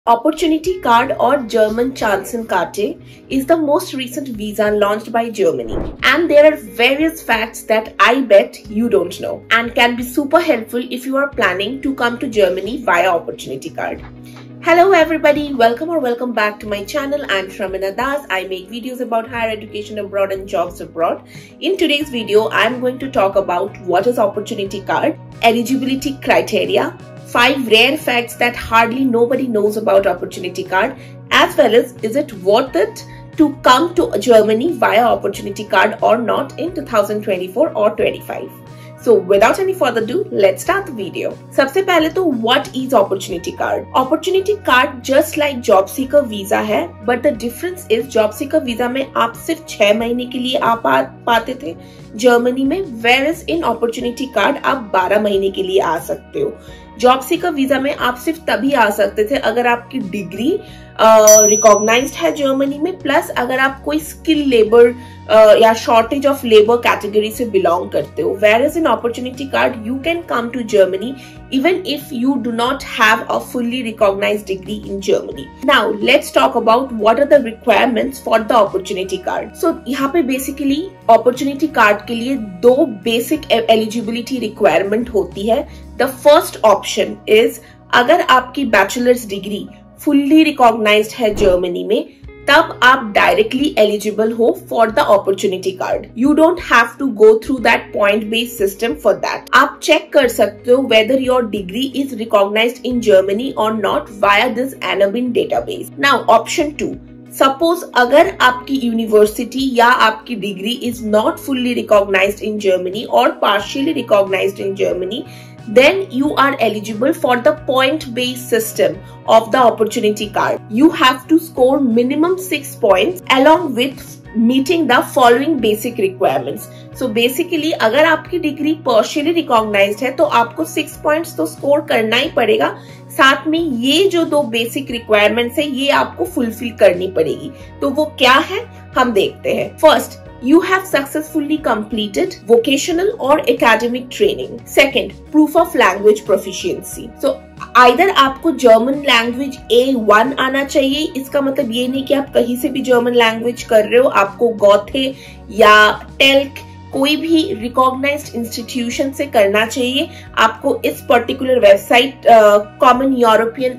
Opportunity Card or German Chancenkarte is the most recent visa launched by Germany, and there are various facts that I bet you don't know and can be super helpful if you are planning to come to Germany via Opportunity Card. Hello everybody, welcome back to my channel. I'm Shramina Das. I make videos about higher education abroad and jobs abroad. In today's video, I'm going to talk about what is Opportunity Card, eligibility criteria, 5 rare facts that hardly nobody knows about Opportunity Card, as well as is it worth it to come to Germany via Opportunity Card or not in 2024 or 25. So without any further ado, let's start the video. सबसे पहले तो what is Opportunity Card? Opportunity Card just like Job Seeker Visa है, but the difference is Job Seeker Visa में आप सिर्फ 6 महीने के लिए आ पाते थे जर्मनी में, whereas in Opportunity Card आप 12 महीने के लिए आ सकते हो. जॉब सीकर वीजा में आप सिर्फ तभी आ सकते थे अगर आपकी डिग्री रिकॉग्नाइज्ड है जर्मनी में, प्लस अगर आप कोई स्किल लेबर या शॉर्टेज ऑफ लेबर कैटेगरी से बिलोंग करते हो. Whereas in Opportunity Card you can come to Germany even if you do not have a fully recognized degree in Germany. Now let's talk about what are the requirements for the Opportunity Card. So यहाँ पे basically Opportunity Card के लिए 2 basic eligibility requirement होती है. The first option is अगर आपकी bachelors degree fully recognised है Germany में, तब आप डायरेक्टली एलिजिबल हो for the opportunity card. You don't have to go through that point based system for that. आप चेक कर सकते हो whether your degree is recognised in Germany और not via this Anabin database. Now option 2, suppose अगर आपकी university या आपकी degree is not fully recognised in Germany और partially recognised in Germany, then you are eligible for the point-based system of the Opportunity Card. You have to score minimum 6 points along with meeting the following basic requirements. So basically अगर आपकी degree partially recognized है तो आपको 6 points तो score करना ही पड़ेगा. साथ में ये जो 2 basic requirements है ये आपको fulfill करनी पड़ेगी. तो वो क्या है हम देखते हैं. First, you have successfully completed vocational or academic training. Second, proof of language proficiency. So either आपको German language A1 आना चाहिए. इसका मतलब ये नहीं कि आप कहीं से भी German language कर रहे हो. आपको गॉथे या टेल्क कोई भी रिकॉग्नाइज्ड इंस्टीट्यूशन से करना चाहिए. आपको इस particular website common European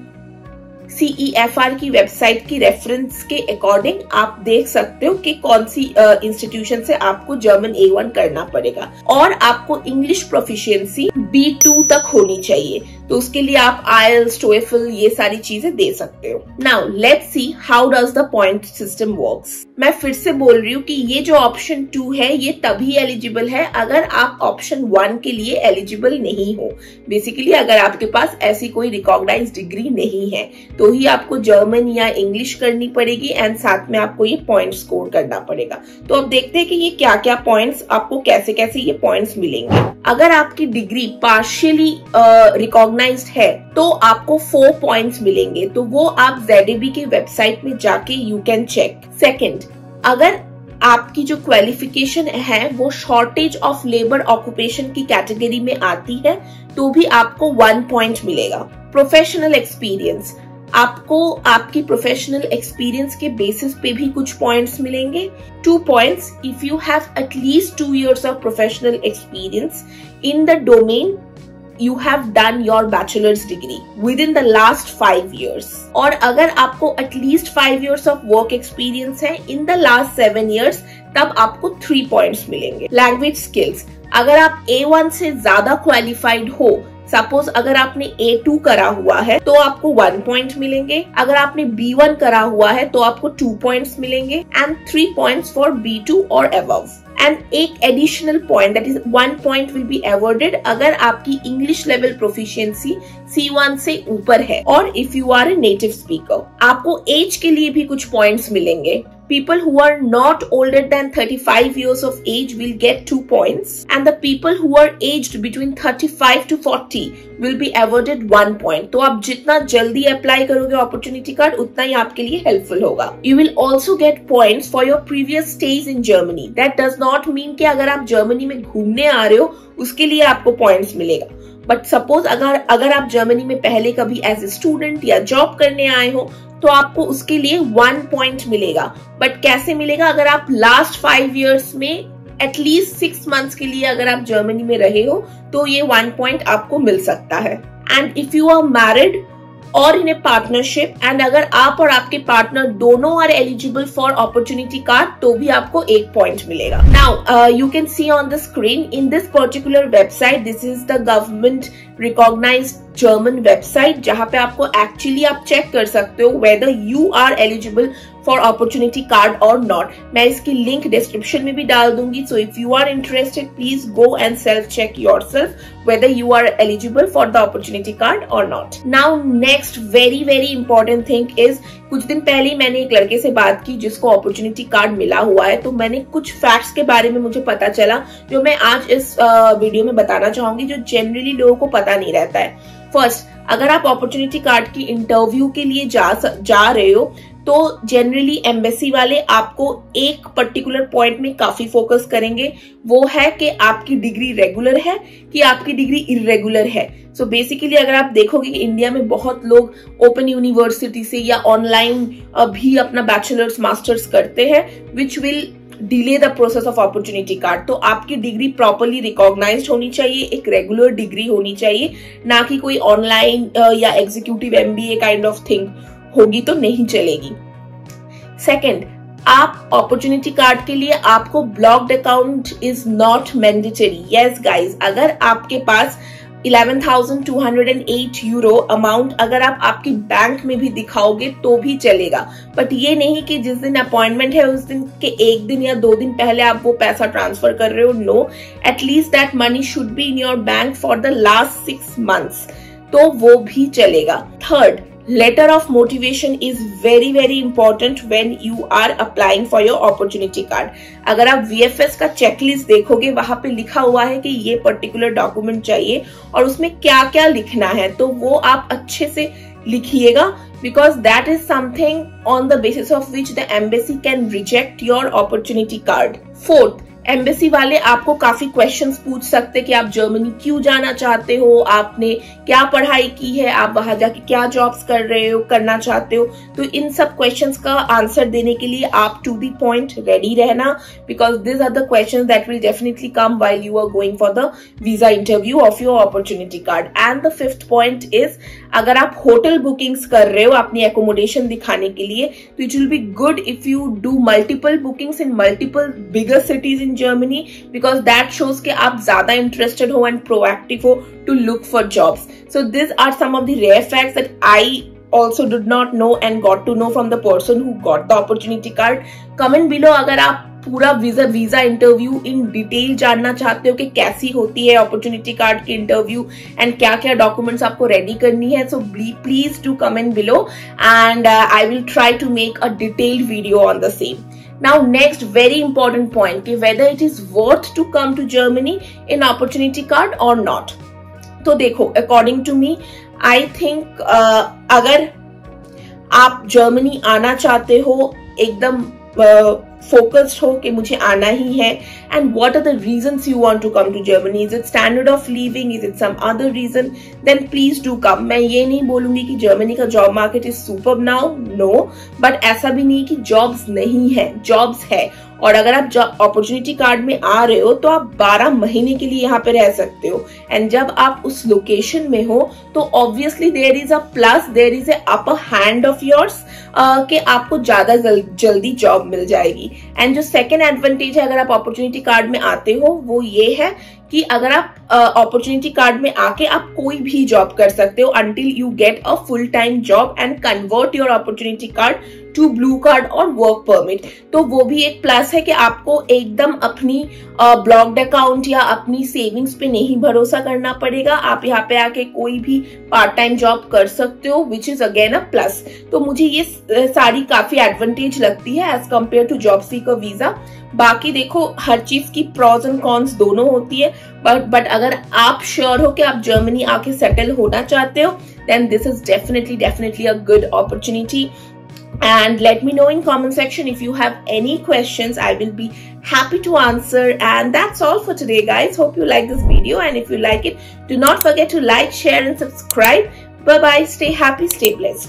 CEFR की वेबसाइट की रेफरेंस के अकॉर्डिंग आप देख सकते हो कि कौन सी इंस्टीट्यूशन से आपको जर्मन A1 करना पड़ेगा. और आपको इंग्लिश प्रोफिशिएंसी B2 तक होनी चाहिए. तो उसके लिए आप IELTS, TOEFL ये सारी चीजें दे सकते हो. Now let's see how does the point system works. मैं फिर से बोल रही हूँ कि ये जो ऑप्शन 2 है ये तभी एलिजिबल है अगर आप ऑप्शन 1 के लिए एलिजिबल नहीं हो. बेसिकली अगर आपके पास ऐसी कोई रिकॉग्नाइज्ड डिग्री नहीं है तो ही आपको जर्मन या इंग्लिश करनी पड़ेगी एंड साथ में आपको ये पॉइंट स्कोर करना पड़ेगा. तो अब देखते हैं कि ये क्या क्या पॉइंट्स आपको कैसे कैसे ये पॉइंट्स मिलेंगे. अगर आपकी डिग्री पार्शियली रिकॉग्नाइज्ड है तो आपको 4 पॉइंट्स मिलेंगे. तो वो आप ZAB की वेबसाइट में जाके यू कैन चेक. सेकेंड, अगर आपकी जो क्वालिफिकेशन है वो शॉर्टेज ऑफ लेबर ऑक्यूपेशन की कैटेगरी में आती है तो भी आपको 1 पॉइंट मिलेगा. प्रोफेशनल एक्सपीरियंस, आपको आपकी प्रोफेशनल एक्सपीरियंस के बेसिस पे भी कुछ पॉइंट्स मिलेंगे. 2 points if you have at least 2 years of professional experience in the domain you have done your bachelor's degree within the last 5 years. और अगर आपको at least 5 years of work experience है in the last 7 years, तब आपको 3 points मिलेंगे. Language skills, अगर आप A1 से ज्यादा क्वालिफाइड हो, सपोज अगर आपने A2 करा हुआ है तो आपको 1 पॉइंट मिलेंगे. अगर आपने B1 करा हुआ है तो आपको 2 पॉइंट्स मिलेंगे एंड 3 पॉइंट्स फॉर B2 और अबव. एंड एक additional point that is 1 point will be awarded अगर आपकी इंग्लिश लेवल प्रोफिशिएंसी C1 से ऊपर है और if you are a native speaker. आपको एज के लिए भी कुछ पॉइंट्स मिलेंगे. People who are not older than 35 years of age will get 2 points and the people who are aged between 35 to 40 will be awarded 1 point. तो आप जितना जल्दी अप्लाई करोगे अपॉर्चुनिटी कार्ड उतना ही आपके लिए हेल्पफुल होगा. You will also get points for your previous stays in Germany. That does not mean कि अगर आप जर्मनी में घूमने आ रहे हो उसके लिए आपको पॉइंट्स मिलेगा. बट सपोज अगर आप जर्मनी में पहले कभी एज ए स्टूडेंट या जॉब करने आए हो तो आपको उसके लिए 1 पॉइंट मिलेगा। बट कैसे मिलेगा? अगर आप लास्ट 5 years में एटलीस्ट 6 months के लिए अगर आप जर्मनी में रहे हो तो ये 1 पॉइंट आपको मिल सकता है। And if you are married और इन ए पार्टनरशिप एंड अगर आप और आपके पार्टनर दोनों are eligible for opportunity card तो भी आपको 1 पॉइंट मिलेगा। Now you can see on the screen in this particular website, this is the government recognised German website, जहां पे आपको एक्चुअली आप चेक कर सकते हो whether you are eligible for opportunity card और नॉट। मैं इसकी लिंक डिस्क्रिप्शन में भी डाल दूंगी, so if you are interested please go and self check yourself weather you are eligible for the opportunity card और not. Now next very very important thing is, कुछ दिन पहले ही मैंने एक लड़के से बात की जिसको अपॉर्चुनिटी कार्ड मिला हुआ है, तो मैंने कुछ फैक्ट्स के बारे में मुझे पता चला जो मैं आज इस वीडियो में बताना चाहूंगी, जो जनरली लोगों को पता नहीं रहता है। फर्स्ट, अगर आप अपॉर्चुनिटी कार्ड की इंटरव्यू के लिए जा रहे हो तो जनरली एम्बेसी वाले आपको एक पर्टिकुलर पॉइंट में काफी फोकस करेंगे, वो है कि आपकी डिग्री रेगुलर है कि आपकी डिग्री इरेगुलर है। सो बेसिकली अगर आप देखोगे कि इंडिया में बहुत लोग ओपन यूनिवर्सिटी से या ऑनलाइन भी अपना बैचलर्स मास्टर्स करते हैं, which will delay the process of opportunity card. तो आपकी डिग्री प्रॉपरली रिकॉग्नाइज्ड होनी चाहिए, एक रेगुलर डिग्री होनी चाहिए, ना कि कोई ऑनलाइन या executive MBA kind of thing होगी तो नहीं चलेगी। सेकेंड, आप अपॉर्चुनिटी कार्ड के लिए आपको blocked account is not mandatory. Yes guys, अगर आपके पास 11,208 यूरो अमाउंट अगर आप आपकी बैंक में भी दिखाओगे तो भी चलेगा, बट ये नहीं कि जिस दिन अपॉइंटमेंट है उस दिन के 1 दिन या 2 दिन पहले आप वो पैसा ट्रांसफर कर रहे हो। No, at least that money should be in your bank for the last 6 months, तो वो भी चलेगा। Third, letter of motivation is very very important when you are applying for your opportunity card। अगर आप VFS का चेकलिस्ट देखोगे वहां पे लिखा हुआ है कि ये पर्टिकुलर डॉक्यूमेंट चाहिए और उसमें क्या क्या लिखना है, तो वो आप अच्छे से लिखिएगा, because that is something on the basis of which the embassy can reject your opportunity card। Fourth, embassy वाले आपको काफी क्वेश्चंस पूछ सकते कि आप जर्मनी क्यों जाना चाहते हो, आपने क्या पढ़ाई की है, आप वहां जाके क्या जॉब्स करना चाहते हो। तो इन सब क्वेश्चंस का आंसर देने के लिए आप टू द पॉइंट रेडी रहना, because this are the questions that will definitely come while you are going for the visa interview of your opportunity card. And the fifth point is, अगर आप hotel bookings कर रहे हो अपनी accommodation दिखाने के लिए, तो it will be good if you do multiple bookings in multiple bigger cities in Germany, because that shows कि आप ज्यादा interested हो and proactive हो to look for jobs. So these are some of the rare facts that I also did not know and got to know from the person who got the opportunity card. Comment below अगर आप पूरा visa interview in detail जानना चाहते हो कि कैसी होती है अपॉर्चुनिटी कार्ड की इंटरव्यू एंड क्या क्या डॉक्यूमेंट्स आपको रेडी करनी है। So please do comment below and I will try to make a detailed video on the same. Now next very important point कि whether it is worth to come to Germany in opportunity card or not। तो देखो, according to me I think अगर आप Germany आना चाहते हो एकदम focused हो कि मुझे आना ही है, and what are the reasons you want to come to Germany, is it standard of living, is it some other reason, then please do come. मैं ये नहीं बोलूंगी कि जर्मनी का job market is super now, no, but ऐसा भी नहीं कि जॉब्स नहीं है, जॉब्स है। और अगर आप अपॉर्चुनिटी कार्ड में आ रहे हो तो आप 12 महीने के लिए यहाँ पे रह सकते हो, एंड जब आप उस लोकेशन में हो तो obviously there is a plus, there is a upper hand of yours कि आपको ज्यादा जल्दी जॉब मिल जाएगी। एंड जो सेकेंड एडवांटेज है अगर आप अपॉर्चुनिटी कार्ड में आते हो वो ये है कि अगर आप अपॉर्चुनिटी कार्ड में आके आप कोई भी जॉब कर सकते हो until you get a full time job and convert your opportunity card to blue card और वर्क परमिट। तो वो भी एक प्लस है कि आपको एकदम अपनी ब्लॉक्ड अकाउंट या अपनी सेविंग्स पे नहीं भरोसा करना पड़ेगा, आप यहाँ पे आके कोई भी पार्ट टाइम जॉब कर सकते हो, which is again a plus. तो मुझे ये सारी काफी एडवांटेज लगती है as compare to job seeker visa. बाकी देखो, हर चीज की प्रॉज एंड कॉन्स दोनों होती है, बट अगर आप श्योर हो कि आप जर्मनी आके सेटल होना चाहते हो, then this is definitely a good opportunity. and let me know in comment section if you have any questions. I will be happy to answer. And that's all for today, guys. Hope you like this video, and if you like it, do not forget to like, share and subscribe. Bye bye. Stay happy, stay blessed.